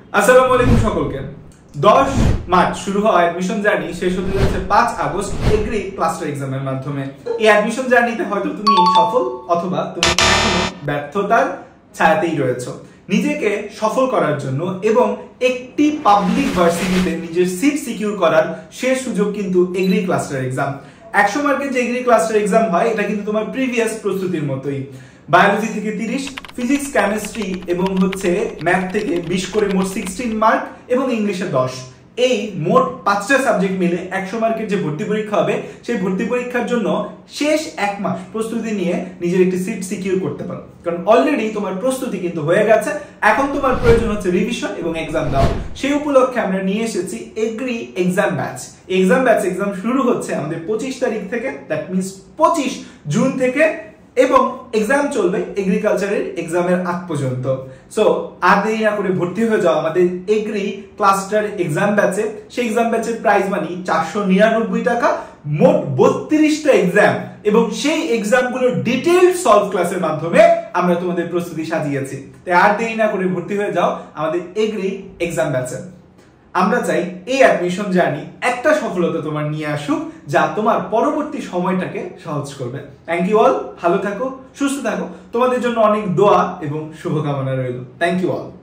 আসসালামু আলাইকুম সকলকে। 10 মার্চ শুরু হওয়া অ্যাডমিশন জার্নি শেষ হতে যাচ্ছে 5 আগস্ট এগ্রি ক্লাস্টার এক্সামের মাধ্যমে। এই অ্যাডমিশন জার্নিতে হয়তো তুমি সফল অথবা তুমি এখনো ব্যর্থতার ছায়াতেই রয়েছো। নিজেকে সফল করার জন্য এবং একটি পাবলিক ভার্সিটিতে নিজের সিট সিকিউর করার শেষ সুযোগ কিন্তু এগ্রি ক্লাস্টার এক্সাম। 100 মার্কের যে এগ্রি ক্লাস্টার এক্সাম হয় এটা কিন্তু তোমার প্রিভিয়াস প্রস্তুতির মতোই। বায়োলজি থেকে 30, ফিজিক্স কেমিস্ট্রি এবং ম্যাথ থেকে 20 করে মোট 16 মার্ক এবং ইংলিশে 10। এই মোট 5টা সাবজেক্ট মিলে 100 মার্কের যে ভর্তি পরীক্ষা হবে সেই ভর্তি পরীক্ষার জন্য শেষ 1 মাস প্রস্তুতি নিয়ে নিজের একটি সিট সিকিউর করতে পারো। কারণ অলরেডি তোমার প্রস্তুতি কিন্তু হয়ে গেছে, এখন তোমার প্রয়োজন হচ্ছে রিভিশন এবং এক্সাম দাও। সেই উপলক্ষে আমরা নিয়ে এসেছি এগ্রি এক্সাম ব্যাচ। এক্সাম শুরু হচ্ছে আমাদের 25 তারিখ থেকে, দ্যাট মিন্স 25 জুন থেকে, এবং এক্সাম চলবে এগ্রিকালচারের এক্সামের আগ পর্যন্ত। সো আর দেরি না করে ভর্তি হয়ে যাও আমাদের এগ্রি ক্লাস্টার এক্সাম ব্যাচে। সেই এক্সাম ব্যাচের প্রাইস মানি 499 টাকা, মোট 32টা এক্সাম এবং সেই এক্সামগুলোর ডিটেইল সলভ ক্লাসের মাধ্যমে আমরা তোমাদের প্রস্তুতি সাজিয়েছি। তাই আর দেরি না করে ভর্তি হয়ে যাও আমাদের এগ্রি এক্সাম ব্যাচে। আমরা চাই এই অ্যাডমিশন জার্নি একটা সফলতা তোমার নিয়ে আসুক, যা তোমার পরবর্তী সময়টাকে সহজ করবে। থ্যাংক ইউ অল, ভালো থাকো, সুস্থ থাকো, তোমাদের জন্য অনেক দোয়া এবং শুভকামনা রইল। Thank you all.